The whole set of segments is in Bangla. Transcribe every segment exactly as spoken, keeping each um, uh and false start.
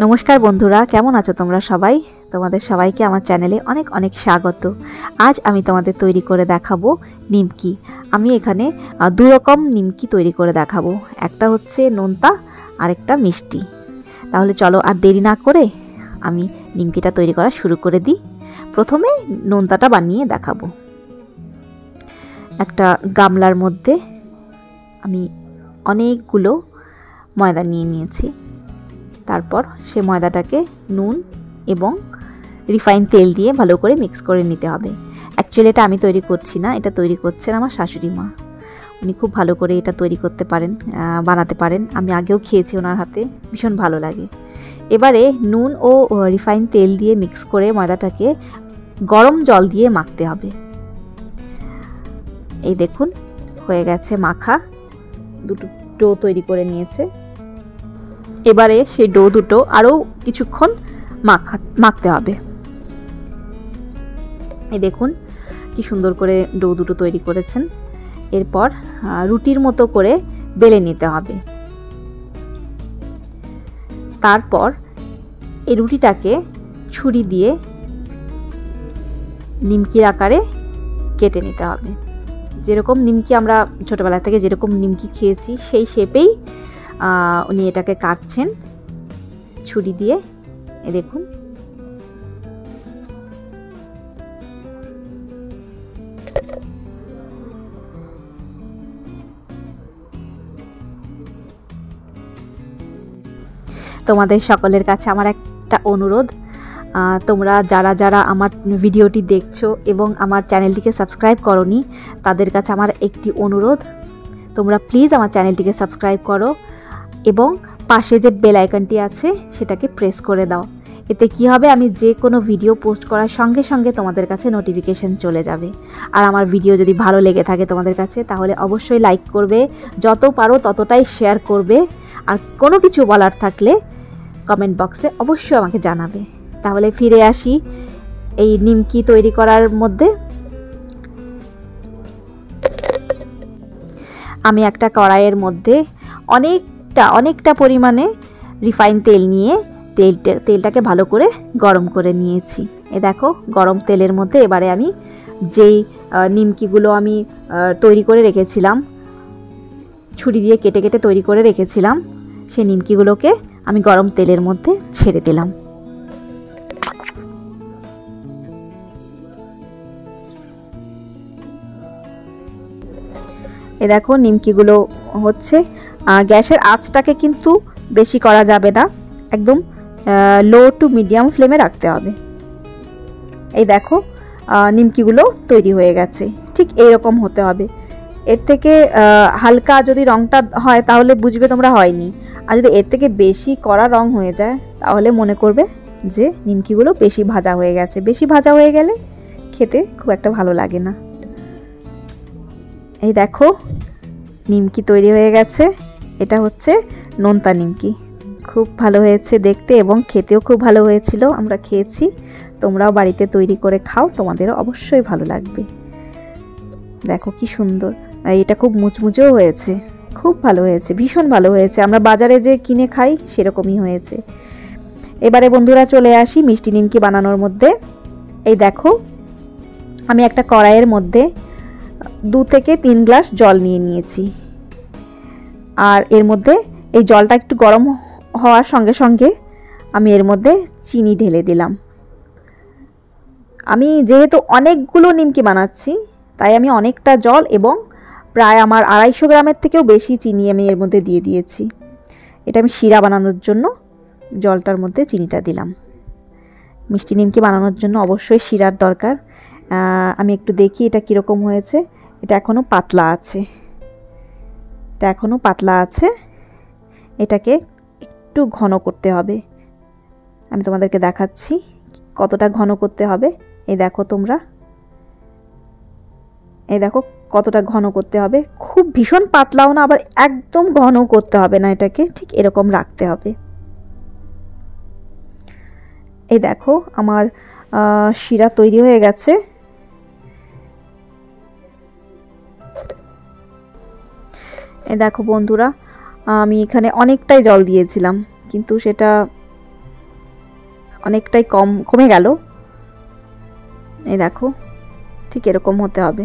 নমস্কার বন্ধুরা, কেমন আছো তোমরা সবাই? তোমাদের সবাইকে আমার চ্যানেলে অনেক অনেক স্বাগত। আজ আমি তোমাদের তৈরি করে দেখাবো নিমকি। আমি এখানে দু রকম নিমকি তৈরি করে দেখাবো, একটা হচ্ছে নোনতা আর একটা মিষ্টি। তাহলে চলো আর দেরি না করে আমি নিমকিটা তৈরি করা শুরু করে দিই। প্রথমে নোনতাটা বানিয়ে দেখাবো। একটা গামলার মধ্যে আমি অনেকগুলো ময়দা নিয়ে নিয়েছি। তারপর সে ময়দাটাকে নুন এবং রিফাইন তেল দিয়ে ভালো করে মিক্স করে নিতে হবে। অ্যাকচুয়ালি এটা আমি তৈরি করছি না, এটা তৈরি করছেন আমার শাশুড়ি মা। উনি খুব ভালো করে এটা তৈরি করতে পারেন, বানাতে পারেন। আমি আগেও খেয়েছি ওনার হাতে, ভীষণ ভালো লাগে। এবারে নুন ও রিফাইন তেল দিয়ে মিক্স করে ময়দাটাকে গরম জল দিয়ে মাখতে হবে। এই দেখুন হয়ে গেছে মাখা, দুটো ডো তৈরি করে নিয়েছে। এবারে সেই ডো দুটো আরও কিছুক্ষণ মাখা মাখতে হবে। এই দেখুন কি সুন্দর করে ডো দুটো তৈরি করেছেন। এরপর রুটির মতো করে বেলে নিতে হবে। তারপর এই রুটিটাকে ছুরি দিয়ে নিমকির আকারে কেটে নিতে হবে। যেরকম নিমকি আমরা ছোটবেলা থেকে যেরকম নিমকি খেয়েছি সেই শেপেই উনি এটাকে কাটছেন ছুরি দিয়ে। এই দেখুন তোমাদের সকলের কাছে আমার একটা অনুরোধ, তোমরা যারা যারা আমার ভিডিওটি দেখছো এবং আমার চ্যানেলটিকে সাবস্ক্রাইব করোনি, তাদের কাছে আমার একটি অনুরোধ, তোমরা প্লিজ আমার চ্যানেলটিকে সাবস্ক্রাইব করো এবং পাশে যে বেল আইকনটি আছে সেটাকে প্রেস করে দাও। এতে কি হবে, আমি যে কোনো ভিডিও পোস্ট করার সঙ্গে সঙ্গে তোমাদের কাছে নোটিফিকেশন চলে যাবে। আর আমার ভিডিও যদি ভালো লেগে থাকে তোমাদের কাছে, তাহলে অবশ্যই লাইক করবে, যত পারো ততটাই শেয়ার করবে। আর কোনো কিছু বলার থাকলে কমেন্ট বক্সে অবশ্যই আমাকে জানাবে। তাহলে ফিরে আসি এই নিমকি তৈরি করার মধ্যে। আমি একটা কড়াইয়ের মধ্যে অনেকটা অনেকটা পরিমাণে রিফাইন তেল নিয়ে তেলটা তেলটাকে ভালো করে গরম করে নিয়েছি। এ দেখো গরম তেলের মধ্যে এবারে আমি যেই নিমকিগুলো আমি তৈরি করে রেখেছিলাম, ছুরি দিয়ে কেটে কেটে তৈরি করে রেখেছিলাম, সেই নিমকিগুলোকে আমি গরম তেলের মধ্যে ছেড়ে দিলাম। এ দেখো নিমকিগুলো হচ্ছে। গ্যাসের আঁচটাকে কিন্তু বেশি করা যাবে না, একদম লো টু মিডিয়াম ফ্লেমে রাখতে হবে। এই দেখো নিমকিগুলো তৈরি হয়ে গেছে, ঠিক এইরকম হতে হবে। এর থেকে হালকা যদি রঙটা হয় তাহলে বুঝবে তোমরা হয়নি, আর যদি এর থেকে বেশি কড়া রং হয়ে যায় তাহলে মনে করবে যে নিমকিগুলো বেশি ভাজা হয়ে গেছে। বেশি ভাজা হয়ে গেলে খেতে খুব একটা ভালো লাগে না। এই দেখো নিমকি তৈরি হয়ে গেছে। এটা হচ্ছে নোনতা নিমকি, খুব ভালো হয়েছে দেখতে এবং খেতেও খুব ভালো হয়েছিল। আমরা খেয়েছি, তোমরাও বাড়িতে তৈরি করে খাও, তোমাদেরও অবশ্যই ভালো লাগবে। দেখো কি সুন্দর, এটা খুব মুচমুচেও হয়েছে, খুব ভালো হয়েছে, ভীষণ ভালো হয়েছে। আমরা বাজারে যে কিনে খাই সেরকমই হয়েছে। এবারে বন্ধুরা চলে আসি মিষ্টি নিমকি বানানোর মধ্যে। এই দেখো আমি একটা কড়াইয়ের মধ্যে দু থেকে তিন গ্লাস জল নিয়ে নিয়েছি। আর এর মধ্যে এই জলটা একটু গরম হওয়ার সঙ্গে সঙ্গে আমি এর মধ্যে চিনি ঢেলে দিলাম। আমি যেহেতু অনেকগুলো নিমকি বানাচ্ছি তাই আমি অনেকটা জল এবং প্রায় আমার আড়াইশো গ্রামের থেকেও বেশি চিনি আমি এর মধ্যে দিয়ে দিয়েছি। এটা আমি শিরা বানানোর জন্য জলটার মধ্যে চিনিটা দিলাম। মিষ্টি নিমকি বানানোর জন্য অবশ্যই শিরার দরকার। আমি একটু দেখি এটা কীরকম হয়েছে। এটা এখনও পাতলা আছে, এটা এখনও পাতলা আছে। এটাকে একটু ঘন করতে হবে। আমি তোমাদেরকে দেখাচ্ছি কতটা ঘন করতে হবে। এই দেখো তোমরা, এই দেখো কতটা ঘন করতে হবে। খুব ভীষণ পাতলাও না, আবার একদম ঘন করতে হবে না, এটাকে ঠিক এরকম রাখতে হবে। এই দেখো আমার শিরা তৈরি হয়ে গেছে। এই দেখো বন্ধুরা, আমি এখানে অনেকটাই জল দিয়েছিলাম, কিন্তু সেটা অনেকটাই কম কমে গেল। এই দেখো ঠিক এরকম হতে হবে,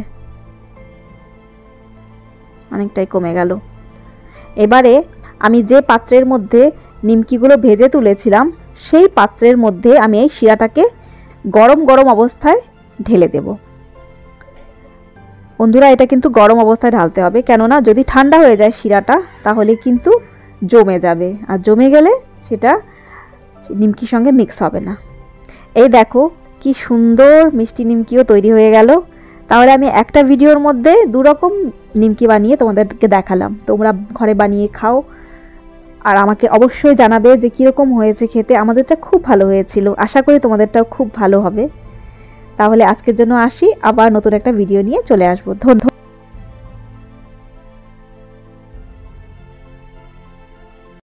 অনেকটাই কমে গেল। এবারে আমি যে পাত্রের মধ্যে নিমকিগুলো ভেজে তুলেছিলাম সেই পাত্রের মধ্যে আমি এই শিরাটাকে গরম গরম অবস্থায় ঢেলে দেব। বন্ধুরা এটা কিন্তু গরম অবস্থায় ঢালতে হবে, কেননা যদি ঠান্ডা হয়ে যায় শিরাটা তাহলে কিন্তু জমে যাবে, আর জমে গেলে সেটা নিমকির সঙ্গে মিক্স হবে না। এই দেখো কি সুন্দর মিষ্টি নিমকিও তৈরি হয়ে গেল। তাহলে আমি একটা ভিডিওর মধ্যে দু রকম নিমকি বানিয়ে তোমাদেরকে দেখালাম। তোমরা ঘরে বানিয়ে খাও আর আমাকে অবশ্যই জানাবে যে কীরকম হয়েছে খেতে। আমাদেরটা খুব ভালো হয়েছিল, আশা করি তোমাদেরটাও খুব ভালো হবে। তাহলে আজকের জন্য আসি, আবার নতুন একটা ভিডিও নিয়ে চলে আসবো। ধন্যবাদ।